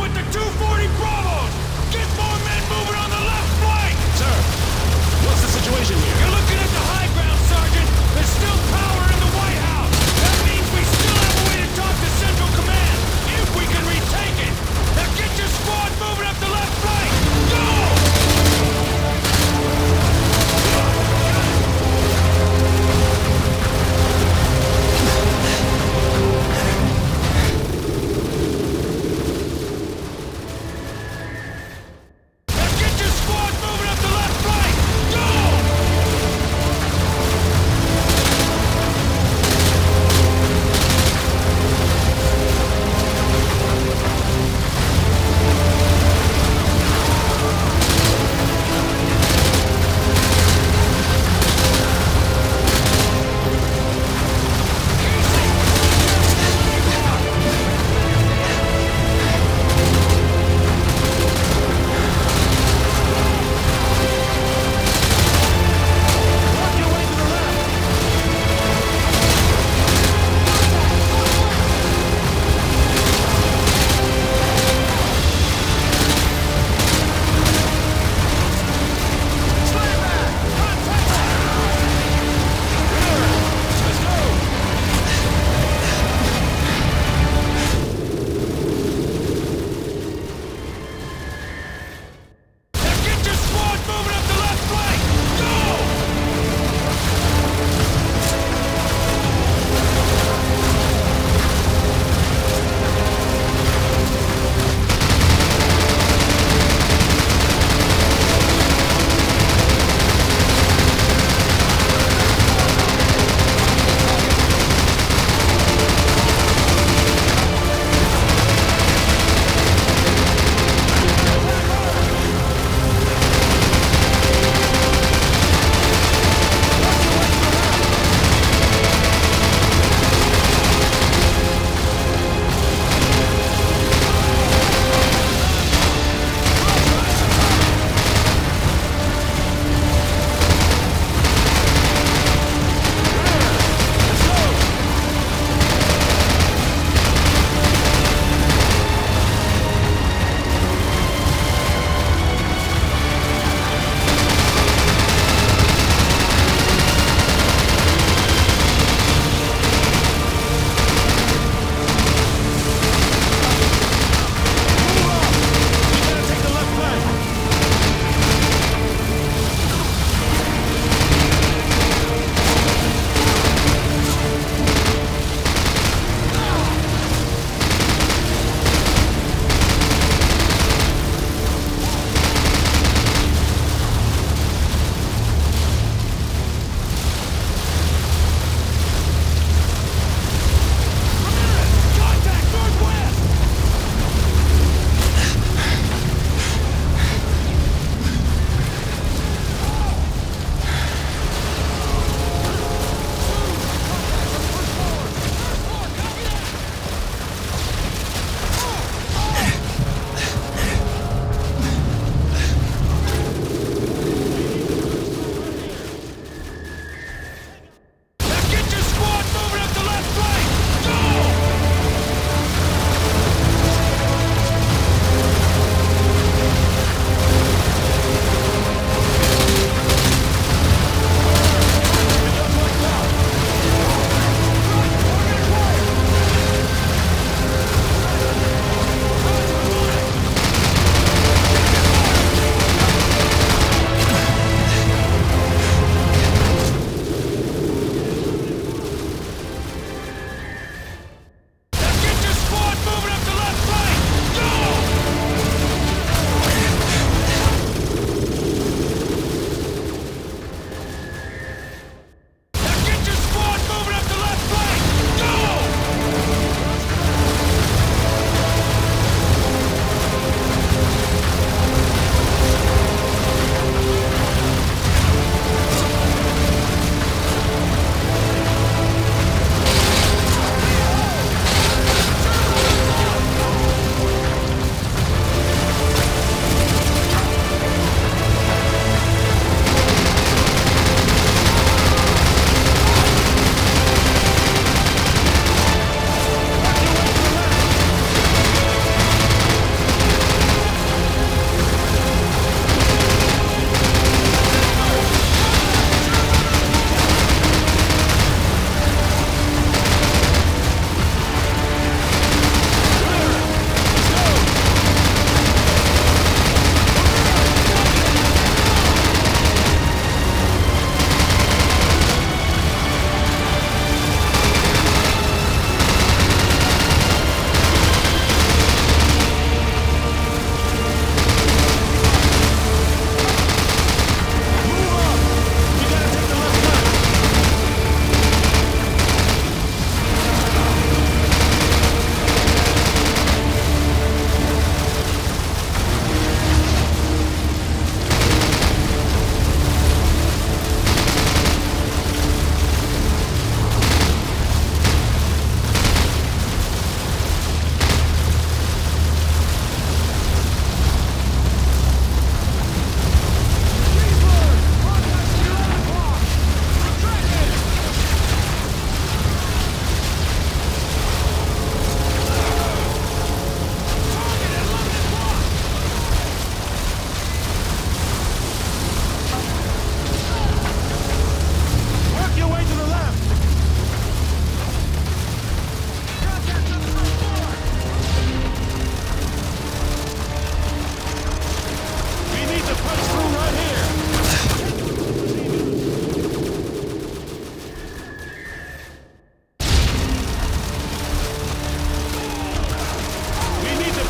with the 240 Bravos! Get more men moving on the left flank! Sir, what's the situation here? You're looking at the high ground, Sergeant! There's still power in the White House! That means we still have a way to talk to Central Command, if we can retake it! Now get your squad moving up the left flank! Go! Now get your squad moving up the left flank! Go!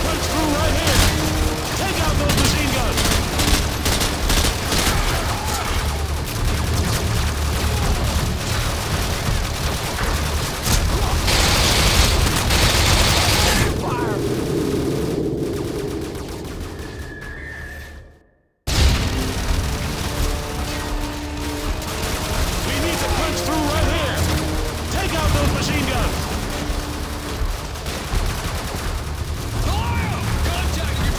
punch through right here. Take out those machine guns. We need to punch through right here. Take out those machine guns. Contact!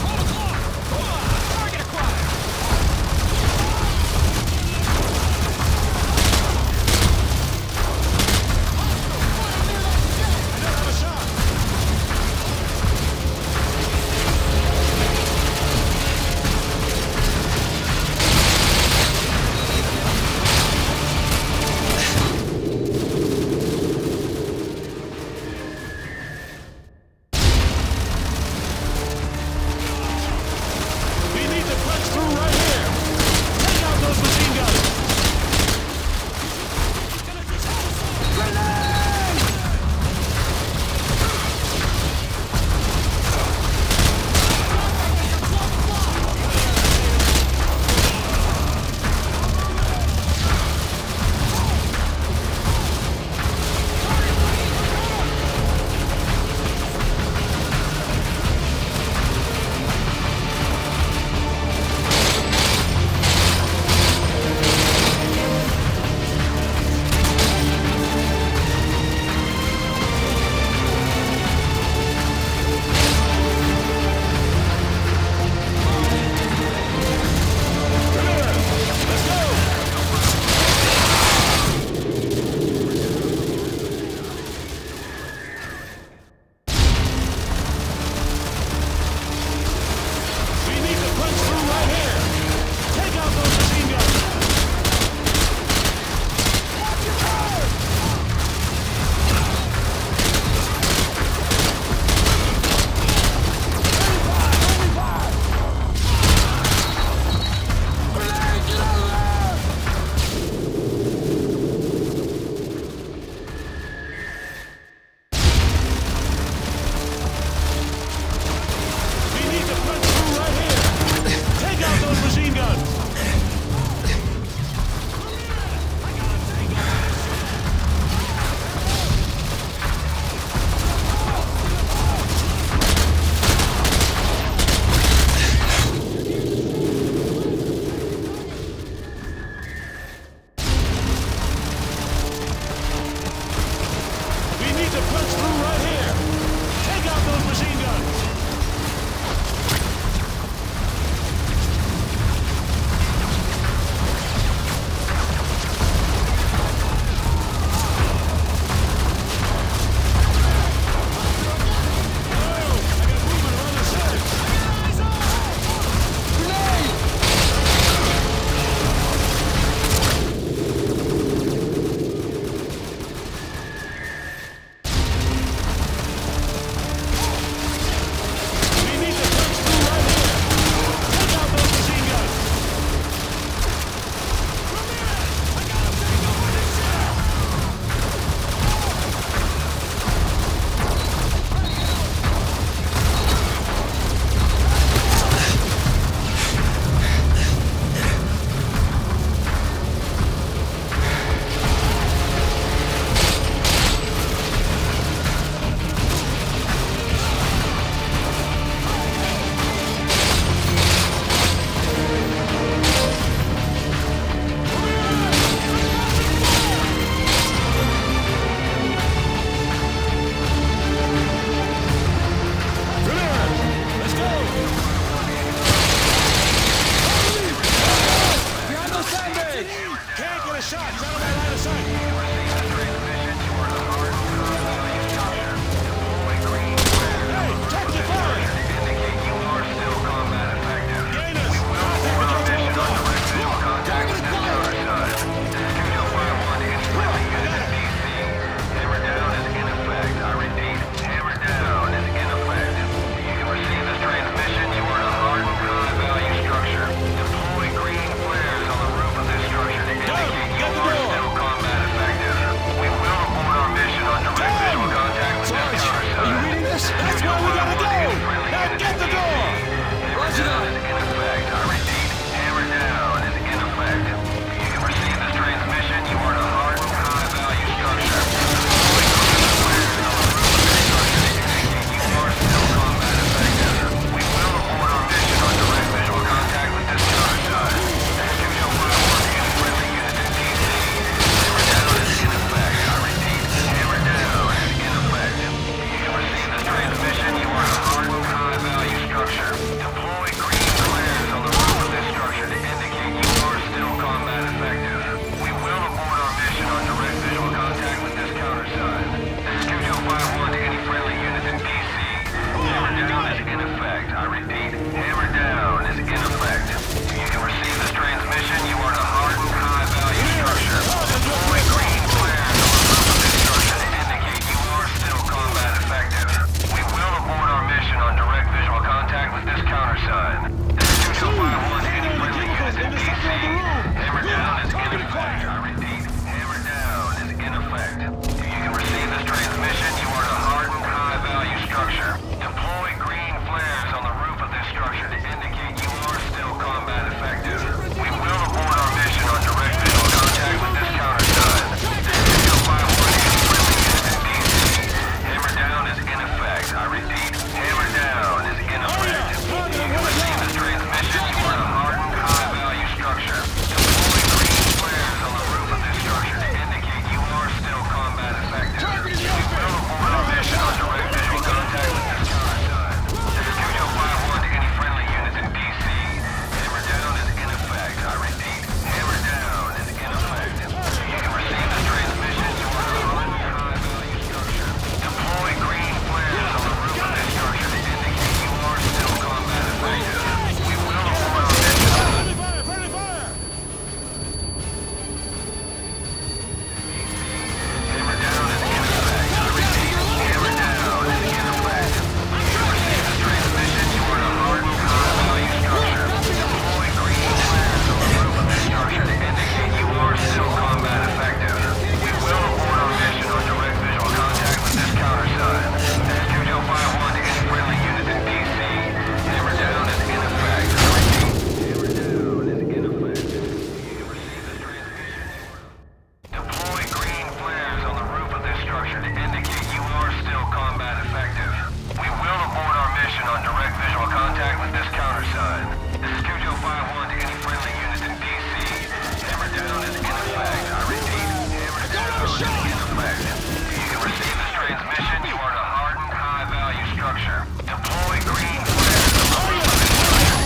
with this countersign. This is Cujo 5-1 to any friendly units in DC. Hammer down is in effect. I repeat, hammer down is in effect. You can receive this transmission. You are to hardened, high-value structure. Deploy green flares on the roof of this structure.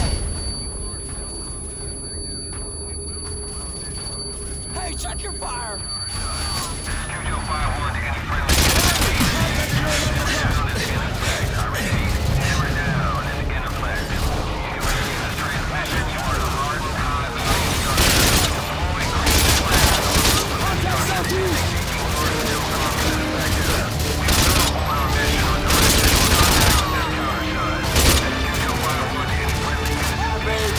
Hey, check your fire! This is Cujo 5-1 to any friendly units in DC. Hammer down is in effect. I repeat, hammer down is in effect. You can receive this transmission. You are to hardened, high-value structure. Deploy green flares on the roof of this structure. You are still combat effective. We will hold our mission on direct visual contact with this countersign. This is Cujo 5-1 to any friendly units in DC.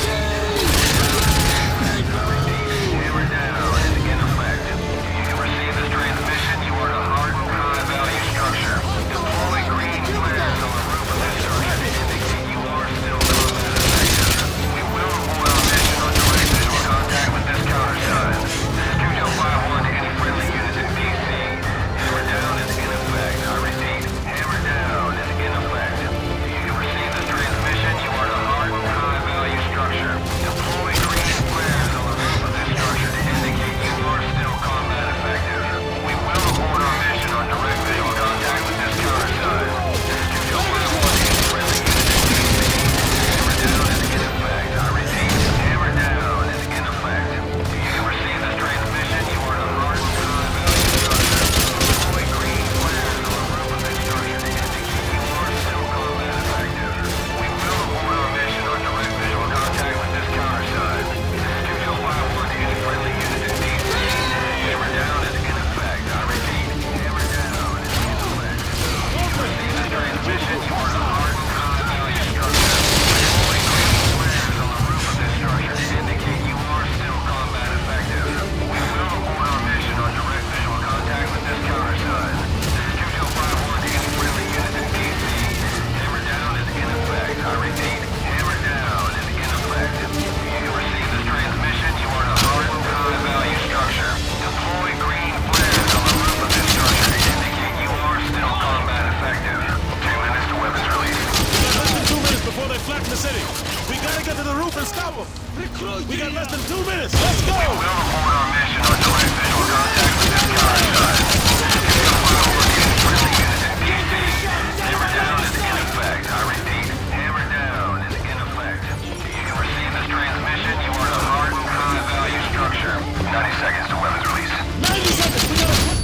Hammer down is in effect. You can receive this transmission. You are to hardened, high-value structure. Deploy green flares on the roof of this structure to indicate you are still combat effective. We will hold our mission on direct visual contact with this countersign. This is Cujo 5-1 to any friendly units in DC. Hammer down is in effect. I repeat, hammer down is in effect. You can receive this transmission. You are to hardened, high-value structure. Deploy green flares on the roof of this structure to indicate you are still combat effective. We will hold our mission on direct visual contact with this countersign. This is Cujo 5-1 to any friendly units in DC. Hammer down is in effect. I repeat, hammer down is in effect. You can receive this transmission. You are to hardened, high-value structure. Deploy green flares on the roof of this structure to indicate you are still combat effective. We will hold our mission on direct visual contact with this countersign. This is Cujo 5-1 to any friendly units in DC. Hammer down is in effect. I repeat, hammer down is in effect. You can receive this transmission. You are to hardened, high-value structure. Deploy green flares on the roof of this structure to indicate you are still combat effective. We will hold our mission on direct visual contact with this countersign. This is Cujo 5-1 to any friendly units in DC. Hammer down is in effect. I repeat, hammer down is in effect. You can receive this transmission. You are to hardened, high-value structure. Deploy green flares on the roof of this structure to indicate you are still combat effective. 2 minutes to weapons release. Less than 2 minutes before they flatten the city. We gotta get to the roof and stop them. We got less than 2 minutes. Let's go! We will hold our mission on direct visual contact with this countersign. This is Cujo 5-1 to any friendly units in DC. Hammer down is in effect. I repeat, hammer down is in effect. You can receive this transmission. You are to hardened, high-value structure. 90 seconds to weapons release. 90 seconds. We gotta put...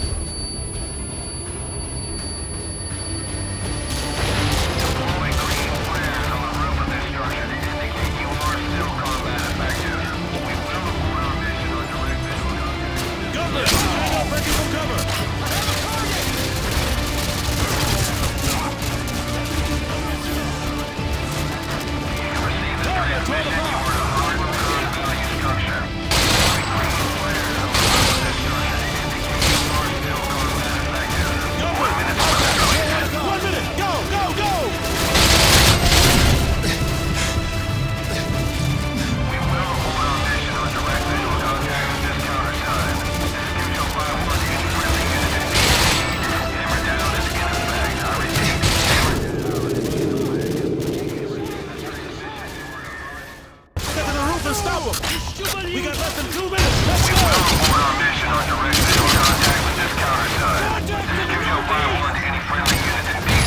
Deploy green flares on the roof of this structure to indicate you are still combat effective. We will hold our mission on direct visual contact. Governor, hang up, breaking from cover. You can receive this transmission. You are to hardened, high-value structure. Deploy green flares on the roof of this structure to indicate you are still combat effective. 1 minute to weapons release. 1 minute. Go, go, go! We will hold our mission on direct visual contact with this countersign. This is Cujo 5-1 to any friendly units in DC. Hammer down is in effect. I repeat, hammer down is in effect. Get to the roof and stop them. We got less than 2 minutes. Let's We go! will hold our mission on direct visual contact with this countersign. This is Cujo 5-1 to any friendly units in DC.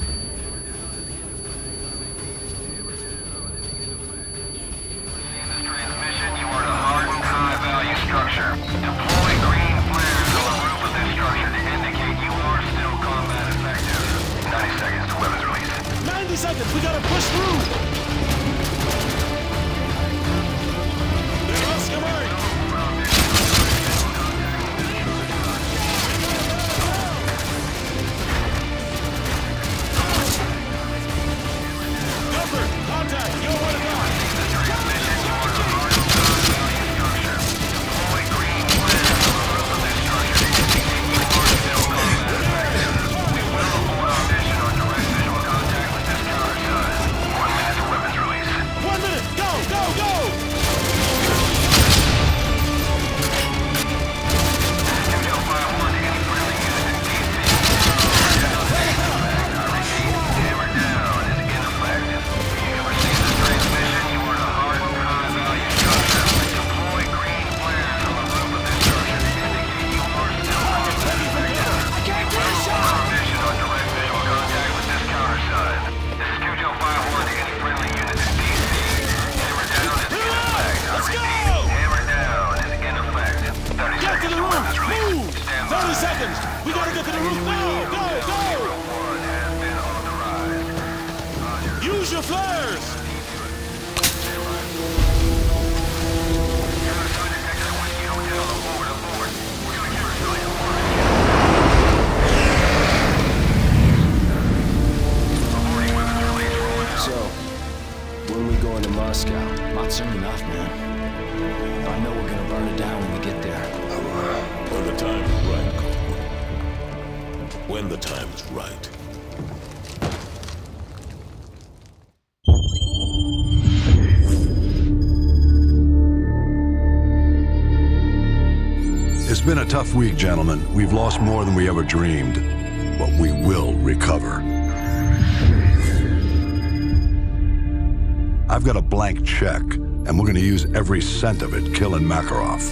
This transmission, you are to hardened, high-value structure. Deploy green flares on the roof of this structure to indicate you are still combat effective. 90 seconds to weapons release. 90 seconds. We gotta push through. They're Oscar Murray. Hold our mission on direct visual going to Moscow. Not soon enough, man. I know we're gonna burn it down when we get there. When the time is right, Copeland. When the time is right. It's been a tough week, gentlemen. We've lost more than we ever dreamed, but we will recover. I've got a blank check, and we're going to use every cent of it killing Makarov.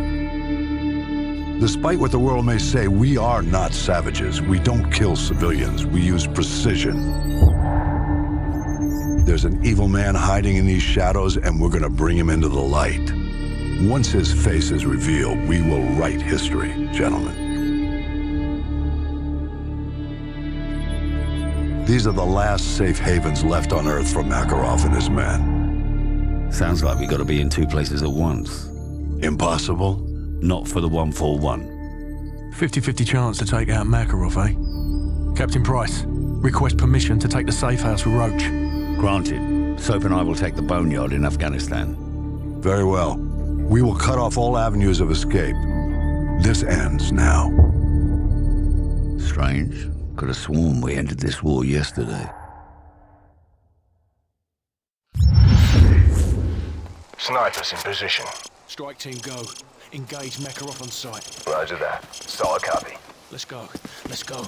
Despite what the world may say, we are not savages. We don't kill civilians. We use precision. There's an evil man hiding in these shadows, and we're going to bring him into the light. Once his face is revealed, we will write history, gentlemen. These are the last safe havens left on Earth for Makarov and his men. Sounds like we gotta be in two places at once. Impossible? Not for the 141. 50-50 chance to take out Makarov, eh? Captain Price, request permission to take the safe house with Roach. Granted. Soap and I will take the boneyard in Afghanistan. Very well. We will cut off all avenues of escape. This ends now. Strange. Could have sworn we ended this war yesterday. Snipers in position. Strike team, go. Engage Makarov on sight. Roger that. Solid copy. Let's go. Let's go.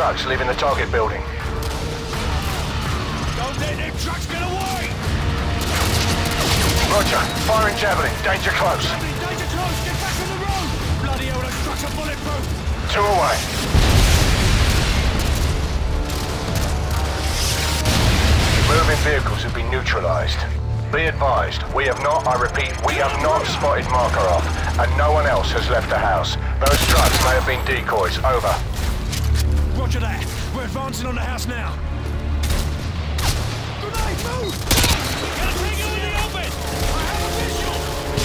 trucks leaving the target building. Don't let them trucks get away! Roger. Firing javelin. Danger close. Danger close! Get back on the road! Bloody hell, those trucks are bulletproof! 2 away. Moving vehicles have been neutralized. Be advised, we have not, I repeat, we have not spotted Makarov, and no one else has left the house. Those trucks may have been decoys. Over. Roger that. We're advancing on the house now. Grenade, move! Gotta take it in the open! I have a visual!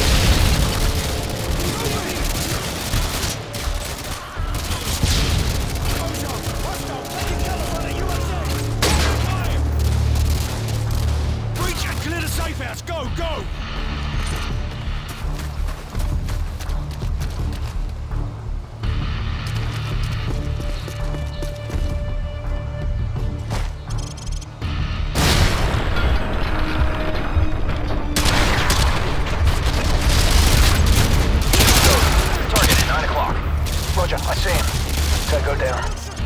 Breach and clear the safe house! Go, go! I see him. Tango down.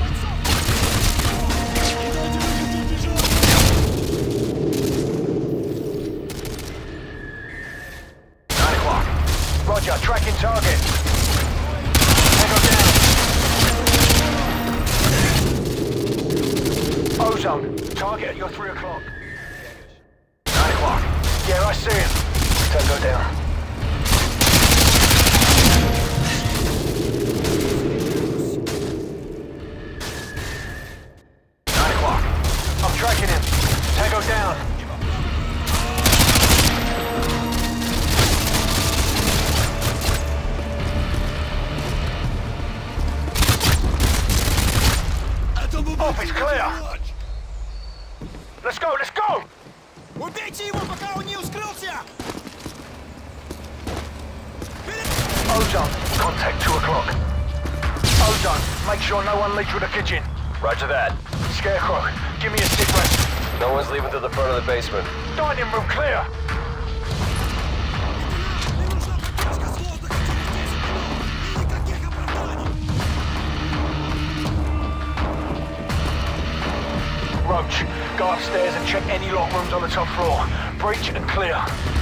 Roger, tracking target. Tango down. Ozone, target at your 3 o'clock. 9 o'clock. Yeah, I see him. Tango down. Tracking him. Tango down. Office clear. Let's go, let's go! Убейте его, пока он не ускрылся! Ozone, contact 2 o'clock. Ozone, make sure no one leaves through the kitchen. Roger that. Scarecrow, give me a sit rep. No one's leaving to the front of the basement. Dining room clear! Roach, go upstairs and check any lock rooms on the top floor. Breach and clear.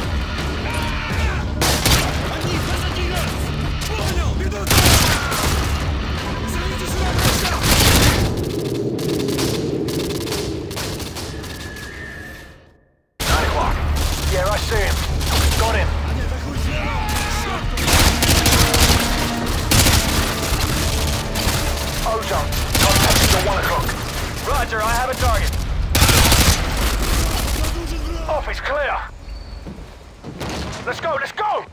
Yeah, I see him. Got him. Ozone, contact until 1 o'clock. Roger, I have a target. Office clear. Let's go, let's go!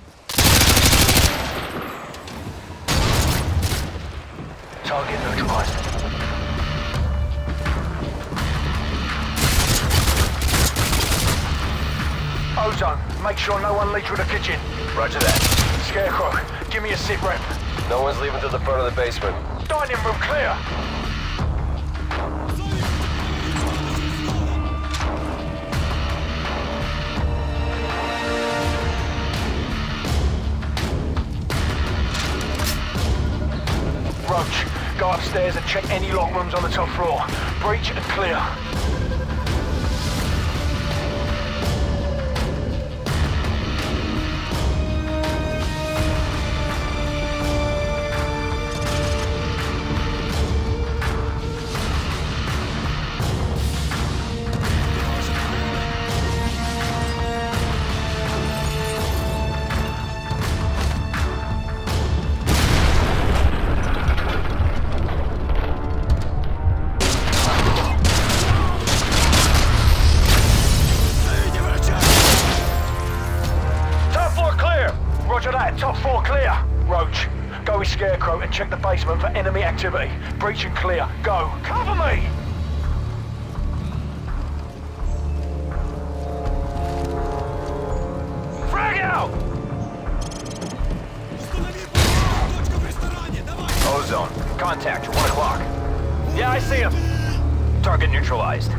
Target neutralized. Ozone, make sure no one leaves through the kitchen. Roger that. Scarecrow, give me a sit rep. No one's leaving to the front of the basement. Dining room clear. Roach, go upstairs and check any lock rooms on the top floor. Breach and clear. Roger that, top floor clear. Roach, go with Scarecrow and check the basement for enemy activity. Breach and clear, go. Cover me! Frag out! Ozone, contact, 1 o'clock. Yeah, I see him. Target neutralized.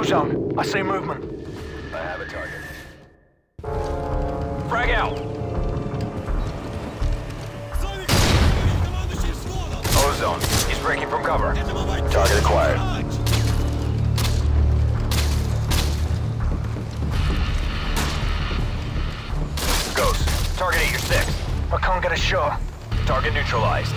Ozone, I see movement. I have a target. Frag out! Ozone, he's breaking from cover. Target acquired. Ghost, target at your 6. I can't get a shot. Target neutralized.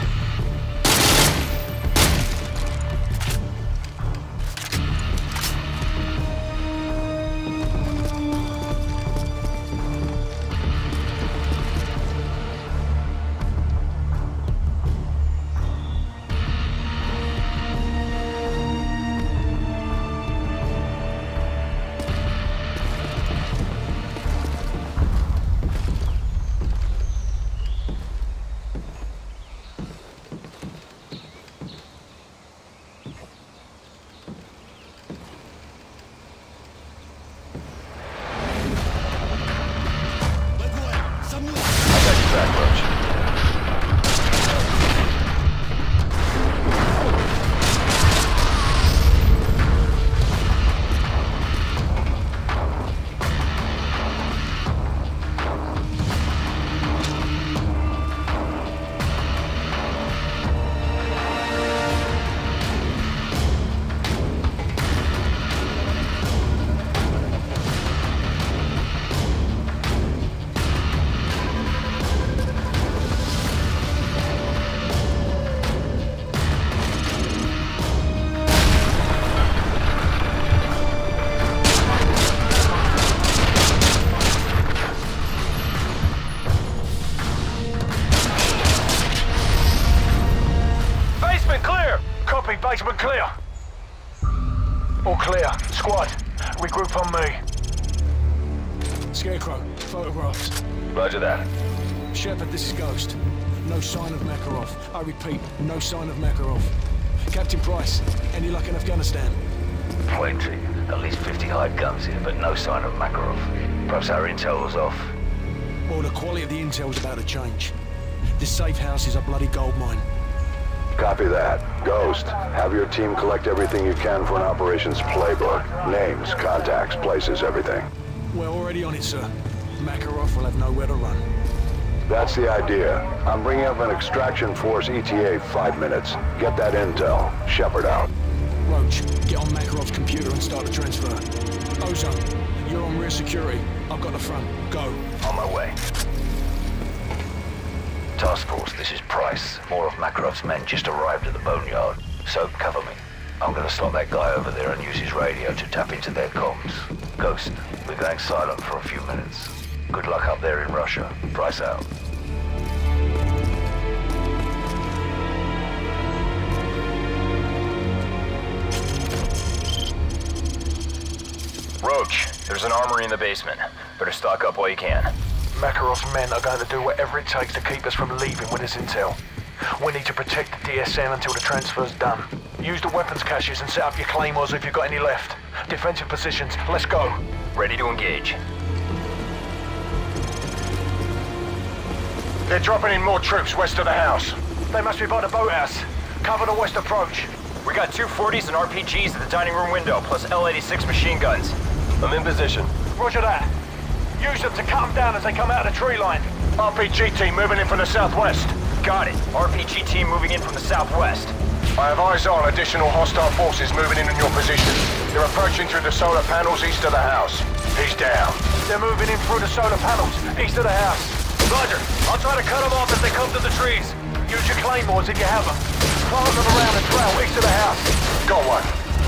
Basement clear. All clear. Squad, regroup on me. Scarecrow, photographs. Roger that. Shepard, this is Ghost. No sign of Makarov. I repeat, no sign of Makarov. Captain Price, any luck in Afghanistan? Plenty. At least 50 hide guns here, but no sign of Makarov. Perhaps our intel was off. Well, the quality of the intel's about to change. This safe house is a bloody gold mine. Copy that. Ghost, have your team collect everything you can for an operations playbook. Names, contacts, places, everything. We're already on it, sir. Makarov will have nowhere to run. That's the idea. I'm bringing up an extraction force ETA 5 minutes. Get that intel. Shepard out. Roach, get on Makarov's computer and start the transfer. Ozone, you're on rear security. I've got the front. Go. On my way. Task Force, this is Price. More of Makarov's men just arrived at the Boneyard. So cover me. I'm gonna slot that guy over there and use his radio to tap into their comms. Ghost, we're going silent for a few minutes. Good luck up there in Russia. Price out. Roach, there's an armory in the basement. Better stock up while you can. Makarov's men are going to do whatever it takes to keep us from leaving with this intel. We need to protect the DSM until the transfer's done. Use the weapons caches and set up your claymores if you've got any left. Defensive positions, let's go. Ready to engage. They're dropping in more troops west of the house. They must be by the boathouse. Cover the west approach. We got 240s and RPGs at the dining room window, plus L-86 machine guns. I'm in position. Roger that. Use them to cut them down as they come out of the tree line. RPG team moving in from the southwest. Got it. RPG team moving in from the southwest. I have eyes on additional hostile forces moving in on your position. They're approaching through the solar panels east of the house. He's down. They're moving in through the solar panels east of the house. Roger. I'll try to cut them off as they come to the trees. Use your claymores if you have them. Plant them around the trail east of the house. Got one.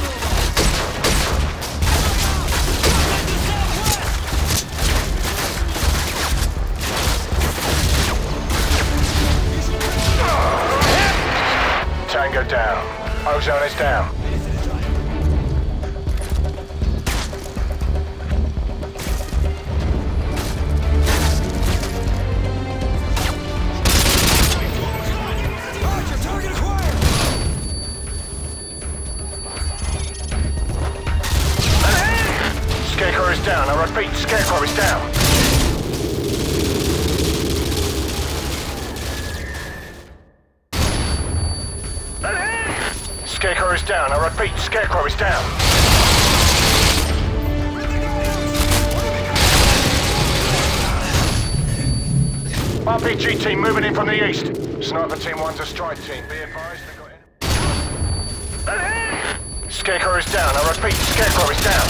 Tango down. Ozone is down. Scarecrow is down. I repeat, Scarecrow is down. Scarecrow is down. I repeat, Scarecrow is down. RPG team moving in from the east. Sniper team 1's a strike team. Be advised they've got... Scarecrow is down. I repeat, Scarecrow is down.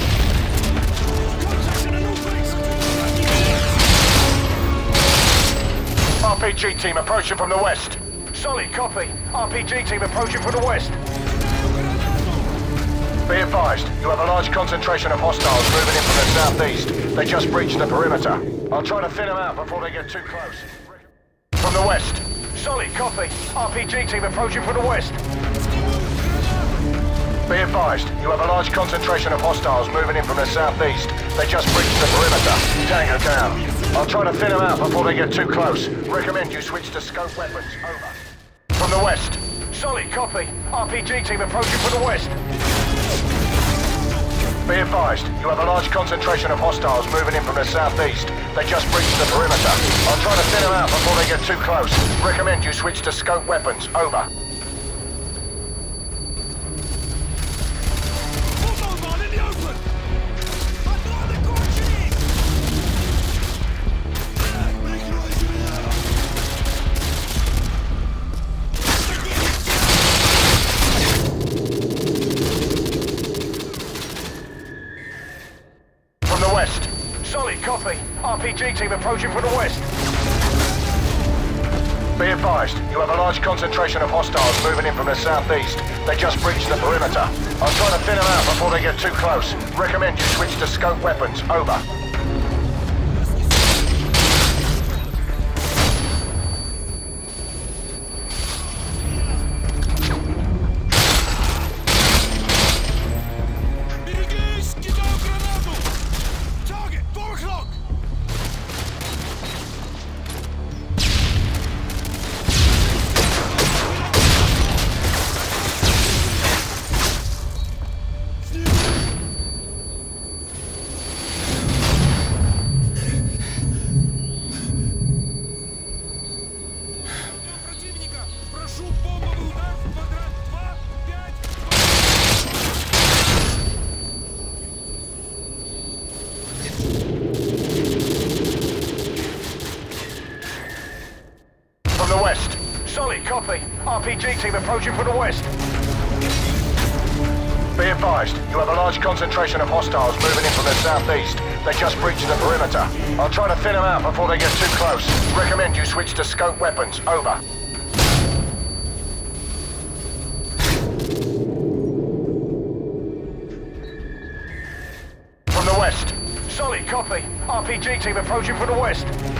RPG team approaching from the west. Solid, copy. RPG team approaching from the west. Be advised, you have a large concentration of hostiles moving in from the southeast. They just breached the perimeter. I'll try to thin them out before they get too close. From the west. Solid, copy. RPG team approaching from the west. Be advised, you have a large concentration of hostiles moving in from the southeast. They just breached the perimeter. Tango down. I'll try to thin them out before they get too close. Recommend you switch to scope weapons. Over. From the west. Solid, copy. RPG team approaching from the west. Be advised, you have a large concentration of hostiles moving in from the southeast. They just breached the perimeter. I'll try to thin them out before they get too close. Recommend you switch to scope weapons. Over. Copy. RPG team approaching from the west. Be advised, you have a large concentration of hostiles moving in from the southeast. They just breached the perimeter. I'll try to thin them out before they get too close. Recommend you switch to scope weapons. Over. Copy. RPG team approaching from the west. Be advised, you have a large concentration of hostiles moving in from the southeast. They just breached the perimeter. I'll try to thin them out before they get too close. Recommend you switch to scope weapons. Over. From the west. Solid, copy. RPG team approaching from the west.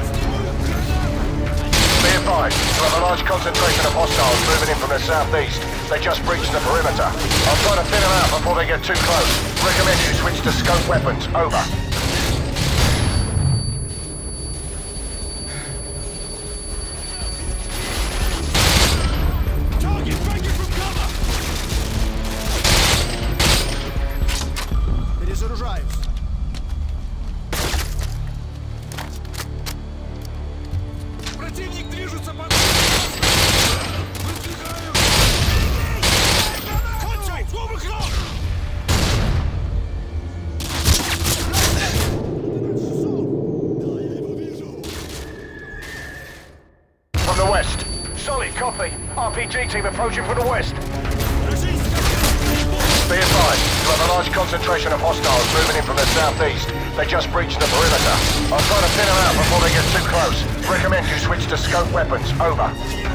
Be advised, you have a large concentration of hostiles moving in from the southeast. They just breached the perimeter. I'll try to thin them out before they get too close. Recommend you switch to scope weapons. Over. Target breaking from cover! Перезаряжаюсь. Противник движется по... Выдвигаю! Кончай! Новый храм! From the west. Solid, copy. RPG team approaching from the west. Be advised, you have a large concentration of hostiles moving in from the southeast. They just breached the perimeter. I'll try to thin them out before they get too close. Recommend you switch to scope weapons. Over.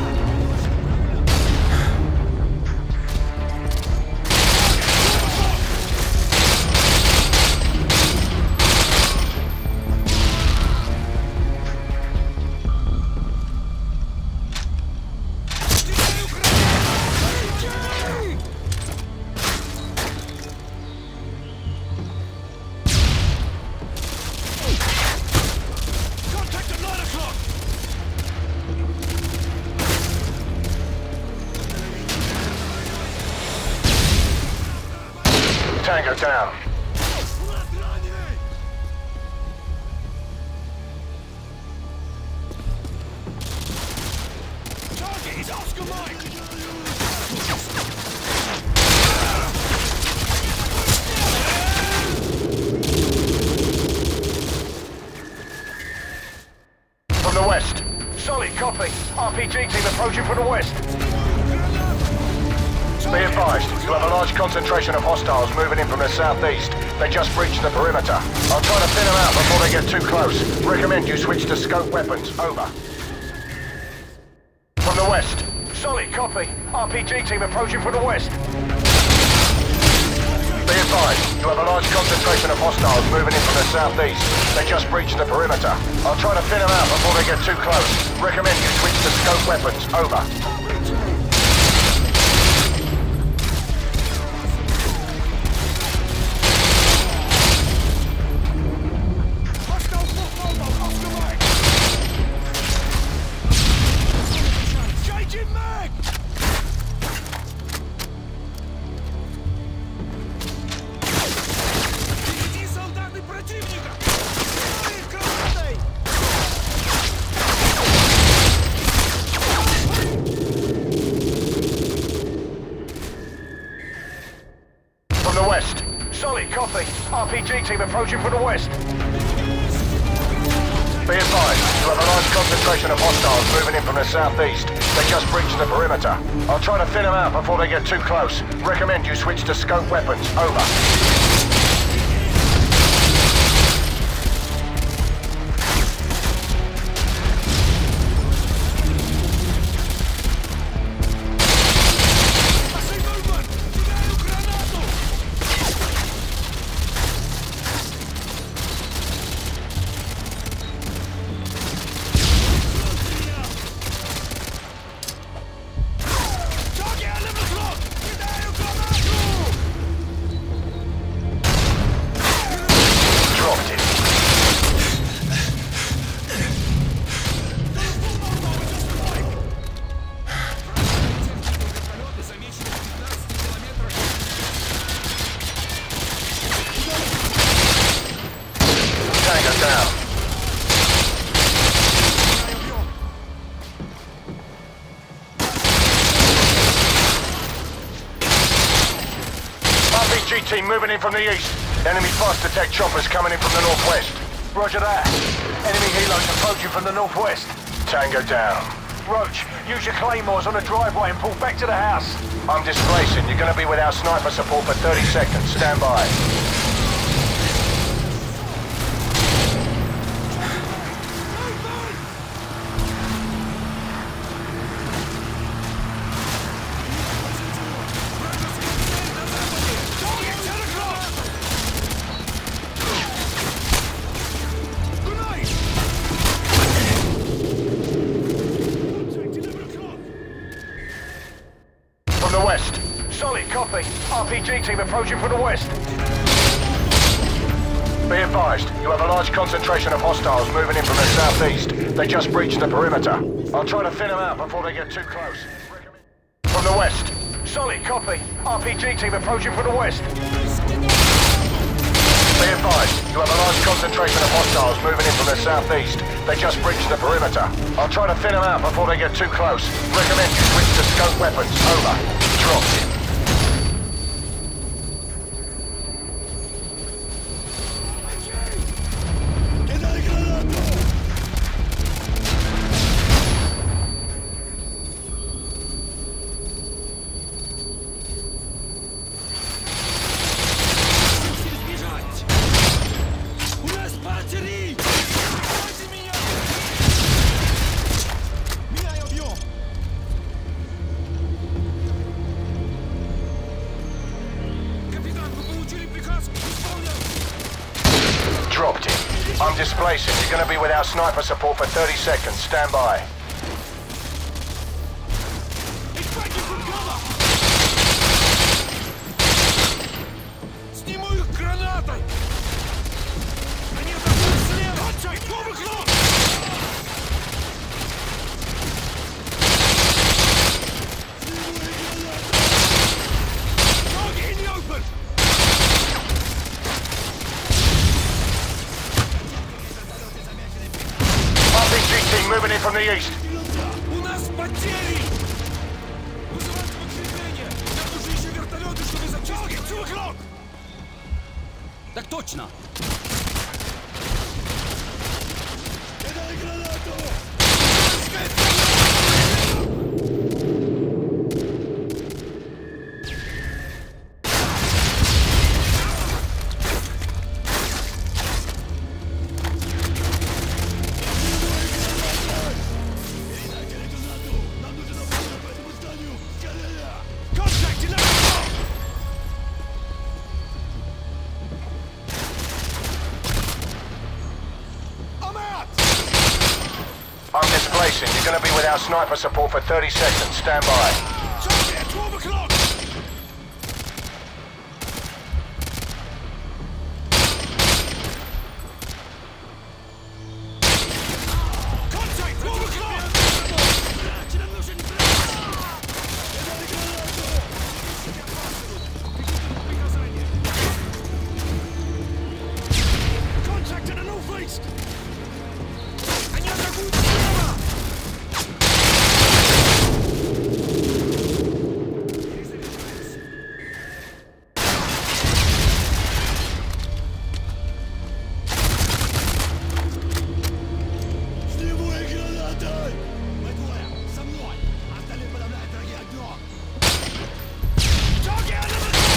Tango down. Target is Oscar Mike! From the west. RPG team approaching from the west. Be advised, you have a large concentration of hostiles moving in from the southeast. They just breached the perimeter. I'll try to thin them out before they get too close. Recommend you switch to scope weapons. Over. From the west. Solid, copy. RPG team approaching from the west. Be advised, you have a large concentration of hostiles moving in from the southeast. They just breached the perimeter. I'll try to thin them out before they get too close. Recommend you switch to scope weapons. Over. RPG team approaching from the west. Be advised, you have a large concentration of hostiles moving in from the southeast. They just breached the perimeter. I'll try to thin them out before they get too close. Recommend you switch to scope weapons. Over. RPG team moving in from the east. Enemy fast attack choppers coming in from the northwest. Roger that. Enemy helos approaching from the northwest. Tango down. Roach, use your claymores on the driveway and pull back to the house. I'm displacing. You're going to be without sniper support for 30 seconds. Stand by. Copy. RPG team approaching from the west. Be advised, you have a large concentration of hostiles moving in from the southeast. They just breached the perimeter. I'll try to thin them out before they get too close. From the west. Solid, copy. RPG team approaching from the west. Be advised, you have a large concentration of hostiles moving in from the southeast. They just breached the perimeter. I'll try to thin them out before they get too close. Recommend you switch to scope weapons. Over. Dropped. Dropped it. I'm displacing. You're going to be without sniper support for 30 seconds. Stand by. Сниму их гранатой! Они атакуют слева! Новый хлоп! Ноги не open! RPG team moving in from the east. У нас потери! Вызывать подкрепление! Нам нужны еще вертолеты, чтобы зачистить цуклок! Так точно! Кидай гранату! without sniper support for 30 seconds. Stand by. Target at 12 o'clock! Contact! 12 o'clock! Contact to the northeast! Они атакуют слева! Сневая граната! Мы двое! Со мной! Остальные подавляют враги огнем! Target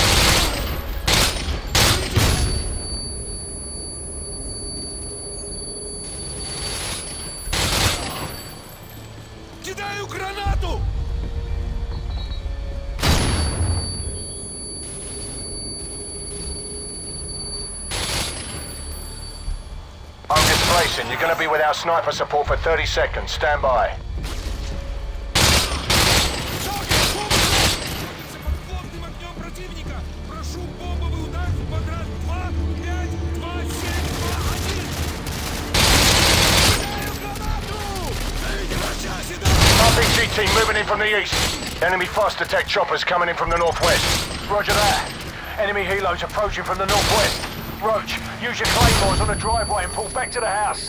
Кидаю гранату! I'm displacing. You're gonna be without sniper support for 30 seconds. Stand by. Target! Находится под плотным огнем противника! Прошу бомбовый удар в квадрат 2, 5, 2, 7, 2, 1! Кидаю гранату! Наведите врача сюда! RPG team moving in from the east. Enemy fast attack choppers coming in from the northwest. Roger that. Enemy helos approaching from the northwest. Roach, use your claymores on the driveway and pull back to the house.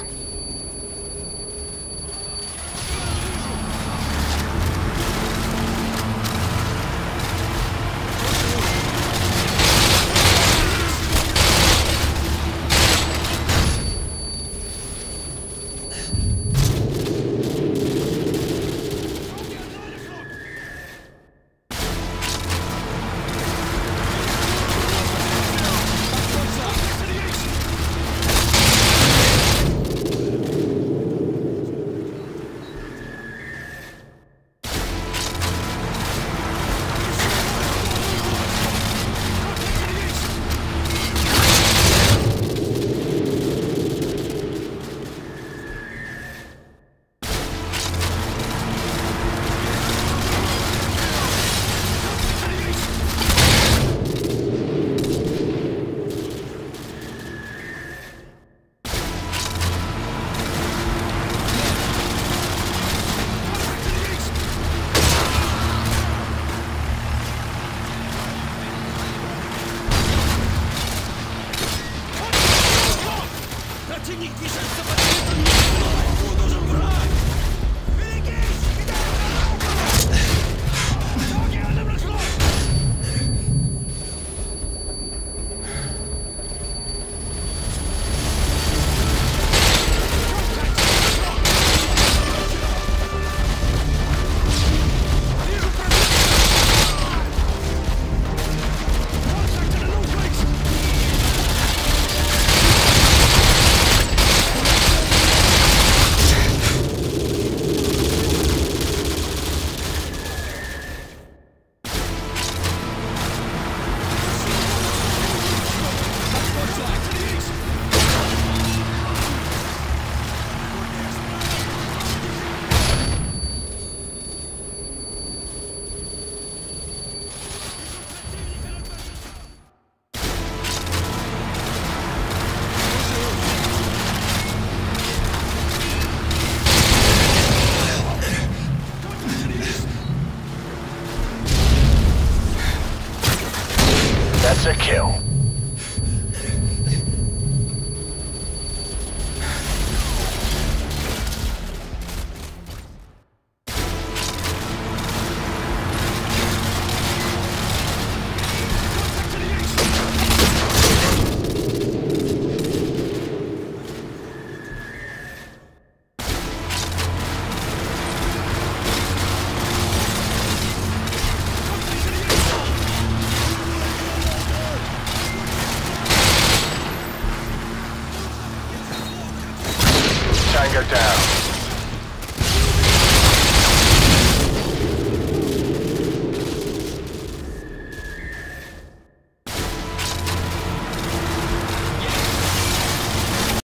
Противник движется по центру! Ему нужен враг! Берегись! Кидаю гранату! Target under control! Вижу противника! Contact to the northeast! That's a kill.